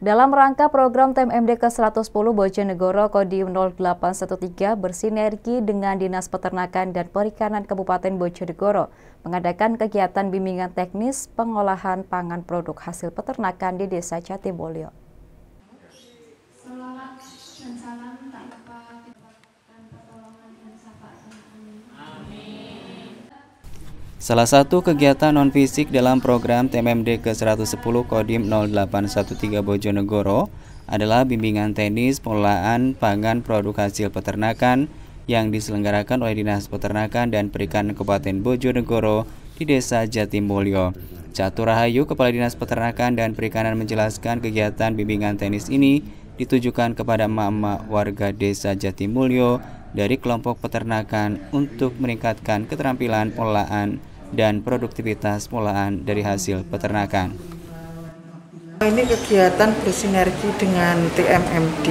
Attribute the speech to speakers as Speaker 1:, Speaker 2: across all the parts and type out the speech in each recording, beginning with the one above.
Speaker 1: Dalam rangka program TMMD ke-110, Bojonegoro Kodim 0813 bersinergi dengan Dinas Peternakan dan Perikanan Kabupaten Bojonegoro mengadakan kegiatan bimbingan teknis pengolahan pangan produk hasil peternakan di Desa Jatimulyo.
Speaker 2: Salah satu kegiatan non-fisik dalam program TMMD ke-110 Kodim 0813 Bojonegoro adalah bimbingan teknis pengolahan pangan produk hasil peternakan yang diselenggarakan oleh Dinas Peternakan dan Perikanan Kabupaten Bojonegoro di Desa Jatimulyo. Catur Rahayu, Kepala Dinas Peternakan dan Perikanan menjelaskan kegiatan bimbingan teknis ini ditujukan kepada emak-emak warga Desa Jatimulyo dari kelompok peternakan untuk meningkatkan keterampilan pengolahan dan produktivitas pengolahan dari hasil peternakan.
Speaker 3: Ini kegiatan bersinergi dengan TMMD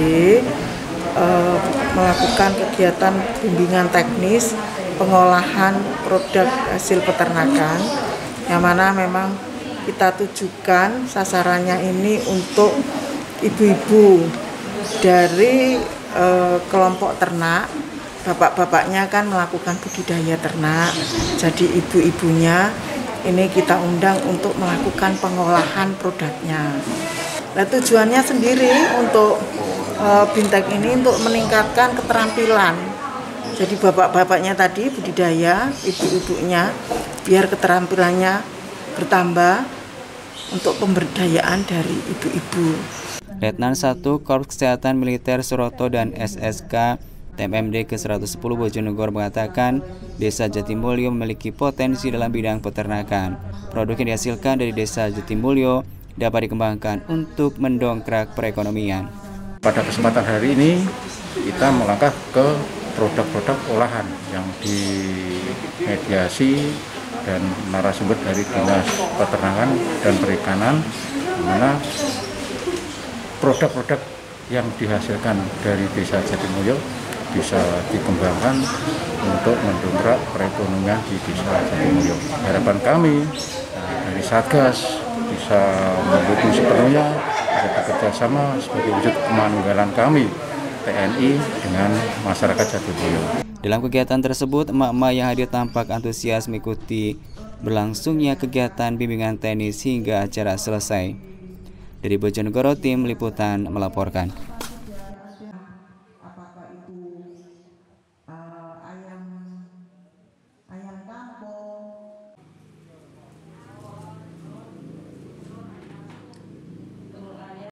Speaker 3: melakukan kegiatan bimbingan teknis pengolahan produk hasil peternakan, yang mana memang kita tujukan sasarannya ini untuk ibu-ibu dari kelompok ternak. Bapak-bapaknya kan melakukan budidaya ternak, jadi ibu-ibunya ini kita undang untuk melakukan pengolahan produknya. Nah, tujuannya sendiri untuk Bintek ini untuk meningkatkan keterampilan. Jadi bapak-bapaknya tadi budidaya, ibu-ibunya biar keterampilannya bertambah untuk pemberdayaan dari ibu-ibu.
Speaker 2: Letnan 1 Korps Kesehatan Militer Suroto dan SSK TMMD ke-110 Bojonegoro mengatakan Desa Jatimulyo memiliki potensi dalam bidang peternakan. Produk yang dihasilkan dari Desa Jatimulyo dapat dikembangkan untuk mendongkrak perekonomian.
Speaker 4: Pada kesempatan hari ini kita melangkah ke produk-produk olahan yang dimediasi dan narasumber dari Dinas Peternakan dan Perikanan, di mana produk-produk yang dihasilkan dari Desa Jatimulyo bisa dikembangkan untuk mendongkrak perekonomian di Desa Jatimulyo. Harapan kami dari Satgas bisa mendukung sepenuhnya, bisa bekerja sama sebagai wujud kemanunggalan kami TNI dengan masyarakat Jatimulyo.
Speaker 2: Dalam kegiatan tersebut, emak-emak yang hadir tampak antusias mengikuti berlangsungnya kegiatan bimbingan teknis hingga acara selesai. Dari Bojonegoro, tim liputan melaporkan.